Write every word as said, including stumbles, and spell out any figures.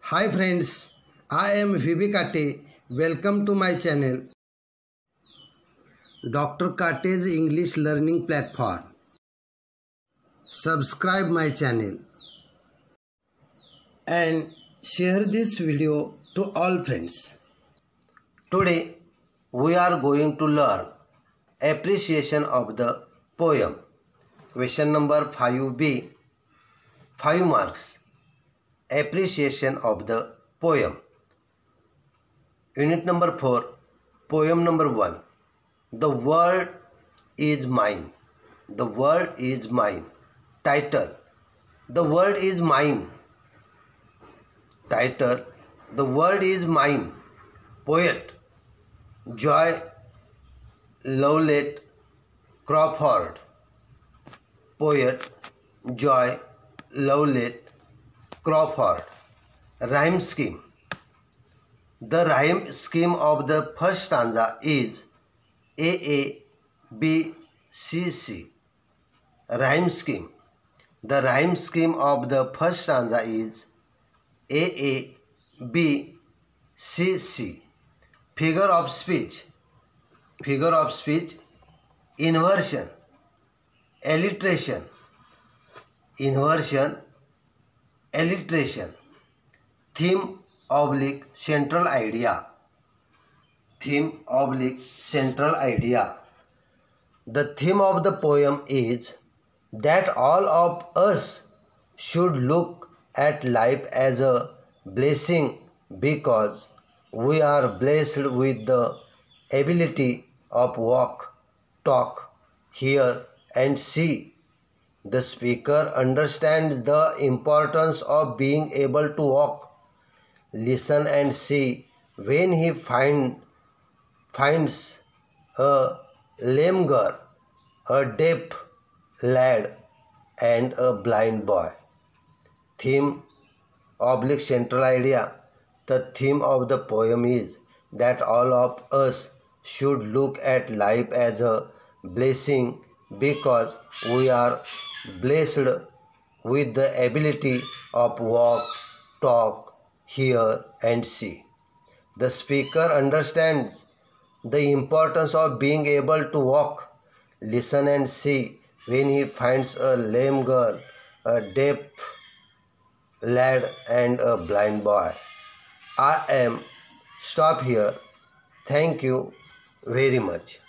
Hi friends, I am Vivi Kate. Welcome to my channel, Doctor Kate's English Learning Platform. Subscribe my channel and share this video to all friends. Today we are going to learn appreciation of the poem. Question number five B, five marks. Appreciation of the poem. Unit number four, poem number one. The world is mine. The world is mine. Title: The world is mine. Title: The world is mine. Poet: Joy Lowlett Crawford. Poet: Joy Lowlett Crawford. Rhyme scheme. The rhyme scheme of the first stanza is A A B C C. Rhyme scheme. The rhyme scheme of the first stanza is A A B C C. Figure of speech. Figure of speech. Inversion. Alliteration. Inversion. Alliteration. Theme oblique central idea. Theme oblique central idea. The theme of the poem is that all of us should look at life as a blessing because we are blessed with the ability of walk, talk, hear and see. The speaker understands the importance of being able to walk, listen and see when he find, finds a lame girl, a deaf lad and a blind boy. Theme oblique central idea. The theme of the poem is that all of us should look at life as a blessing because we are blessed with the ability of walk, talk, hear and see. The speaker understands the importance of being able to walk, listen and see when he finds a lame girl, a deaf lad and a blind boy. I am stop here. Thank you very much.